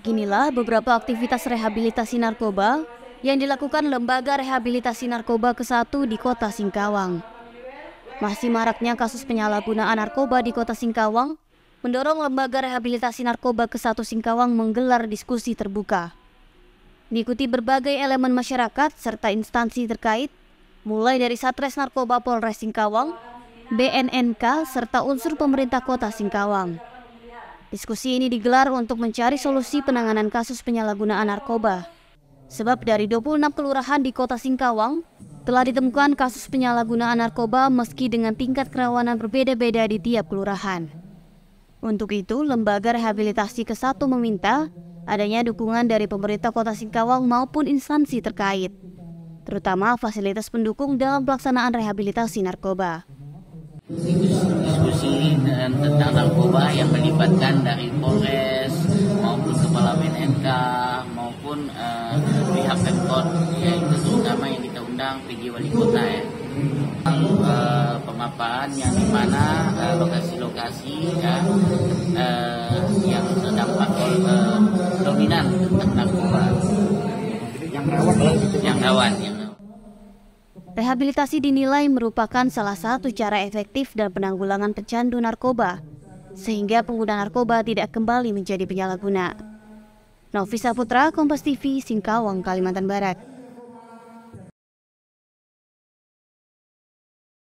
Inilah beberapa aktivitas rehabilitasi narkoba yang dilakukan Lembaga Rehabilitasi Narkoba ke-1 di Kota Singkawang. Masih maraknya kasus penyalahgunaan narkoba di Kota Singkawang mendorong Lembaga Rehabilitasi Narkoba ke-1 Singkawang menggelar diskusi terbuka. Diikuti berbagai elemen masyarakat serta instansi terkait, mulai dari Satres Narkoba Polres Singkawang, BNNK, serta unsur pemerintah Kota Singkawang. Diskusi ini digelar untuk mencari solusi penanganan kasus penyalahgunaan narkoba. Sebab dari 26 kelurahan di Kota Singkawang telah ditemukan kasus penyalahgunaan narkoba meski dengan tingkat kerawanan berbeda-beda di tiap kelurahan. Untuk itu, Lembaga Rehabilitasi ke-1 meminta adanya dukungan dari pemerintah Kota Singkawang maupun instansi terkait, terutama fasilitas pendukung dalam pelaksanaan rehabilitasi narkoba. Diskusi tentang narkoba yang melibatkan dari Polres maupun Kepala BNNK maupun pihak Pemkot, yaitu terutama yang kita undang PJ Wali Kota ya. Pemaparan yang dimana lokasi-lokasi ya, yang terdampak dominan tentang narkoba yang rawan. Rehabilitasi dinilai merupakan salah satu cara efektif dan penanggulangan pecandu narkoba, sehingga pengguna narkoba tidak kembali menjadi penyalahguna. Novisa Putra, Kompas TV, Singkawang, Kalimantan Barat.